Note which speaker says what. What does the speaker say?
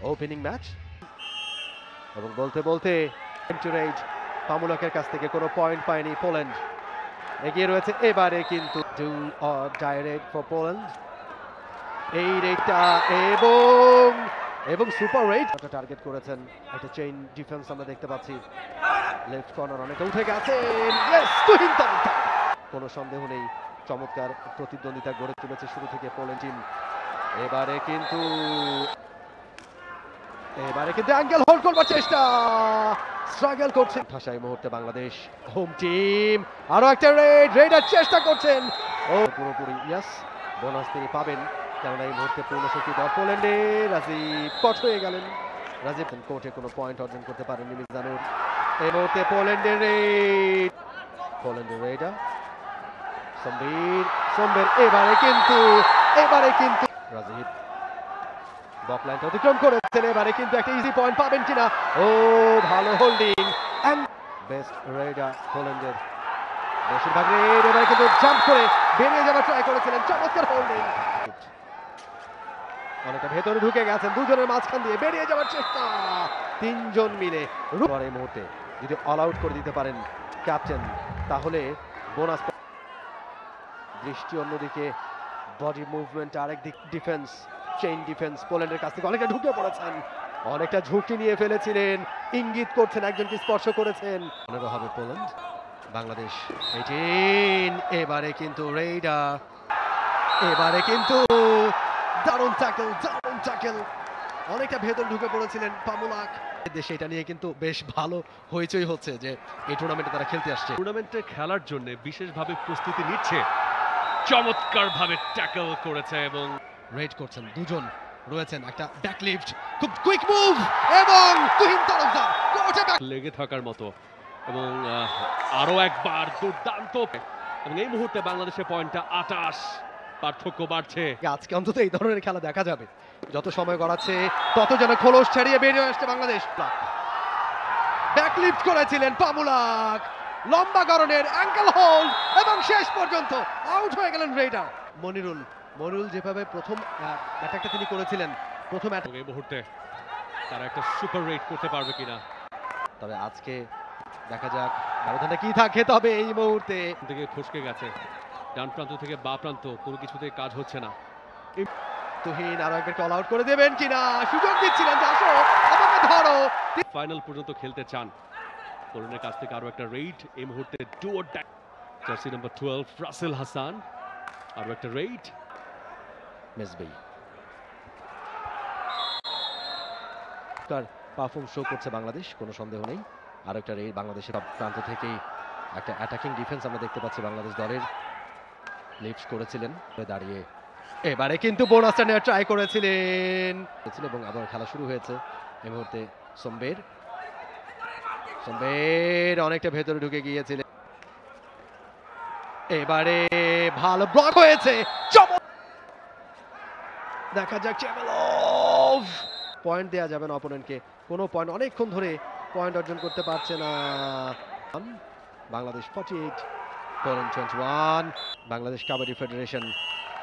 Speaker 1: Opening match এবং বলতে বলতে পামুলকের কাছ থেকে কোনো পয়েন্ট পায়নি পোল্যান্ড। এগিয়ে রয়েছে এবারে কিন্তু ডাইরেক্ট ফর পোল্যান্ড। এই রেটটা এবং সুপার রেট টার্গেট করেছেন। একটা চেইন ডিফেন্স আমরা দেখতে পাচ্ছি। লেফট কর্নার অনেকে উঠে গেছেন। কোনো সন্দেহ নেই চমৎকার প্রতিদ্বন্দ্বিতা গড়ে তুলেছে শুরু থেকে পোল্যান্ড টিম। এবারে কিন্তু অ্যাঙ্গেল হোল্ড করবার চেষ্টা, স্ট্রাগল করছে ঠাসা এই মুহূর্তে বাংলাদেশ হোম টিম। আরো একটা রেডার চেষ্টা করছেন ও পুরোপুরি ইয়াস বোনাস তিনি পাবেন, কেননা এই মুহূর্তে পূর্ণ শক্তি দল পোল্যান্ডে। রাজীব কট হয়ে গেলেন। রাজীব কোর্টে কোনো পয়েন্ট অর্জন করতে পারেননি মিজানুর। এই মুহূর্তে পোল্যান্ডের রেডার সম্বির এবারে কিন্তু রাজীব বকলাইন অতিক্রম করেছেন। এবারে কিন্তু একটা ইজি পয়েন্ট পাবেন কিনা। ও ভালো হোল্ডিং, বেস্ট রেডার পোল্যান্ডের। বেশিরভাগ রেড এবারে কিন্তু জাম্প করে বেরিয়ে যাওয়ার ট্রাই করেছিলেন। চমৎকার হোল্ডিং, অনেকটা ভেতরে ঢুকে গেছেন, দুজনের মাঝখান দিয়ে বেরিয়ে যাওয়ার চেষ্টা। তিনজন মিলে এই মুহূর্তে যদি অল আউট করে দিতে পারেন ক্যাপ্টেন, তাহলে বোনাস। দৃষ্টি অন্যদিকে, বডি মুভমেন্ট আরেক দিক, ডিফেন্স চেইন ডিফেন্স পোল্যান্ডের কাছ থেকে অনেকটা ঢুকে পড়েছেন, অনেকটা ঝুঁকি নিয়ে ফেলেছিলেন, ইঙ্গিত করছেন একজনকে স্পর্শ করেছেন। পনেরো হবে পোল্যান্ড, বাংলাদেশ 18। এবারে কিন্তু রেইডার, এবারে কিন্তু দারুণ ট্যাকল, অনেকটা ভেতর ঢুকে পড়েছিলেন পামুলাক। দেশে এটা নিয়ে কিন্তু বেশ ভালো হইচই হচ্ছে যে এই টুর্নামেন্টে তারা খেলতে আসছে।
Speaker 2: টুর্নামেন্টে খেলার জন্য বিশেষভাবে প্রস্তুতি নিচ্ছে, চমৎকারভাবে ট্যাকল করেছে এবং
Speaker 1: রেড করছেন, দুজন রয়েছেন, একটা ব্যাকলিফট, খুব কুইক মুভ এবং তুহিন তরফদার কোর্টে
Speaker 2: লেগে থাকার মতো এবং আরো একবার দুর্দান্ত। এবং এই মুহূর্তে বাংলাদেশের পয়েন্টটা 28, পার্থক্য বাড়ছে।
Speaker 1: আজকে অন্তত এই ধরনের খেলা দেখা যাবে, যত সময় গড়াচ্ছে তত যেন খোলস ছাড়িয়ে বেরিয়ে আসছে বাংলাদেশ। ব্যাকলিফট করেছিলেন পামুলাক, লম্বা গড়নের অ্যাঙ্কেল হোল্ড এবং শেষ পর্যন্ত আউট হয়ে গেলেন রেইডার। মনিরুল যেভাবে প্রথম অ্যাটাকটা তিনি করেছিলেন, প্রথম
Speaker 2: এই মুহূর্তে তারা একটা সুপার রেট করতে পারবে কিনা।
Speaker 1: তবে আজকে দেখা যাক ব্যবধানটা কি থাকে। তবে এই মুহূর্তে
Speaker 2: থেকে খসকে গেছে, ডান প্রান্ত থেকে বা প্রান্ত কোনো কিছুতে কাজ হচ্ছে না।
Speaker 1: তুহিন আরো একবার কল আউট করে দেবেন কিনা, সুযোগ দিচ্ছিলেন যে আসো আমাকে ধরো।
Speaker 2: ফাইনাল পর্যন্ত খেলতে চান। পোল্যান্ডের কাছ থেকে আরো একটা রেড এই মুহূর্তে, do or die. Jersey number 12 Rasel Hasan, আরো একটা রেড।
Speaker 1: মেসবি পারফর্ম শো করছে বাংলাদেশ, কোনো সন্দেহ নেই। আরো একটা রেড বাংলাদেশের প্রান্ত থেকেই একটা অ্যাটাকিং ডিফেন্স আমরা দেখতে পাচ্ছি বাংলাদেশ দলের। লিফট করেছিলেন দাঁড়িয়ে, এবারে কিন্তু বোনাসটা নেওয়ার ট্রাই করেছিলেন এবং আবার খেলা শুরু হয়েছে। এই মুহূর্তে সম্বের অনেকটা ভেতরে ঢুকে গিয়েছিলেন। এবারে ভালো ব্লক হয়েছে, দেখা যাক চেমেলভ। পয়েন্ট দেওয়া যাবে না অপোনেন্টকে, কোনো পয়েন্ট অনেকক্ষণ ধরে পয়েন্ট অর্জন করতে পারছে না। বাংলাদেশ 48, পোল্যান্ড 21। বাংলাদেশ কাবাডি ফেডারেশন